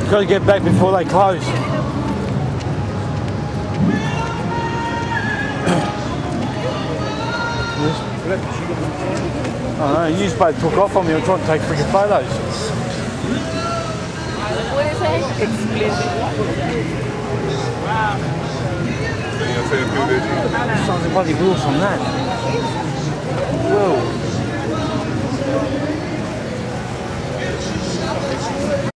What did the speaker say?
Got to get back before they close. I know, you both took off on me. I'm trying to take freaking photos. What is it? Sounds like bloody wheels on that. Whoa.